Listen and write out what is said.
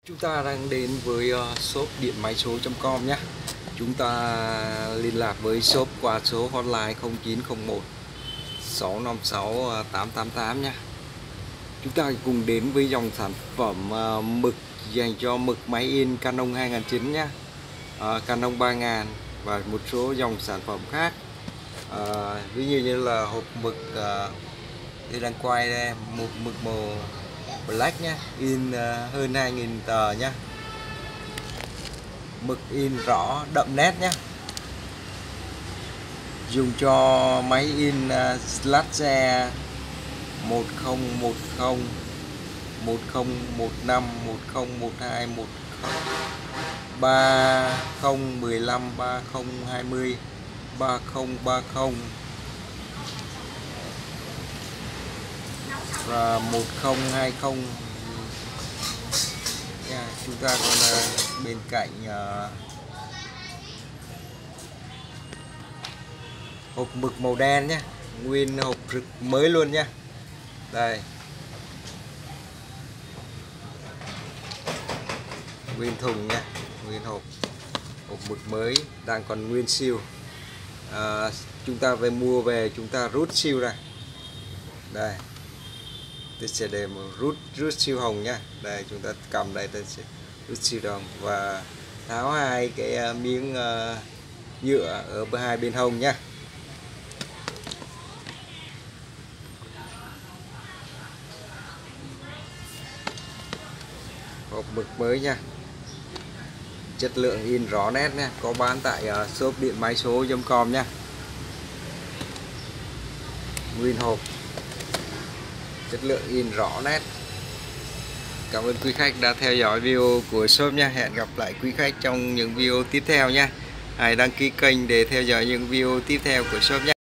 Chúng ta đang đến với shop điện máy số.com nhé. Chúng ta liên lạc với shop qua số hotline 0901 656 888 nhé. Chúng ta cùng đến với dòng sản phẩm mực dành cho mực máy in Canon 2009 nhé, Canon 3000 và một số dòng sản phẩm khác. Ví dụ như là hộp mực tôi đang quay đây, một mực màu black nhé, in hơn 2000 tờ nhé, mực in rõ đậm nét nhé, dùng cho máy in Slash 1010, 1015, 1012, 3015, 3020, 3030 và 1020. Chúng ta còn bên cạnh hộp mực màu đen nhé, nguyên hộp rực mới luôn nhé. Đây, nguyên thùng nhé, nguyên hộp mực mới đang còn nguyên siêu. Chúng ta về mua về chúng ta rút siêu ra. Đây, tôi sẽ để một rút siêu hồng nhá. Đây, chúng ta cầm đây, tôi sẽ rút siêu hồng và tháo hai cái miếng nhựa ở hai bên hông nhá. Hộp mực mới nha, chất lượng in rõ nét nha, có bán tại shop điện máy số.com nha. Nguyên hộp, chất lượng in rõ nét. Cảm ơn quý khách đã theo dõi video của shop nha. Hẹn gặp lại quý khách trong những video tiếp theo nha. Hãy đăng ký kênh để theo dõi những video tiếp theo của shop nha.